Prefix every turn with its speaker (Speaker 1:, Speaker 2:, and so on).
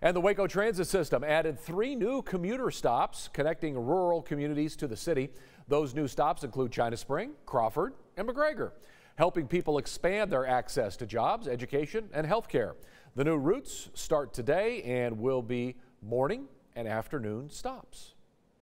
Speaker 1: And the Waco Transit System added 3 new commuter stops connecting rural communities to the city. Those new stops include China Spring, Crawford, and McGregor, helping people expand their access to jobs, education, and health care. The new routes start today and will be morning and afternoon stops.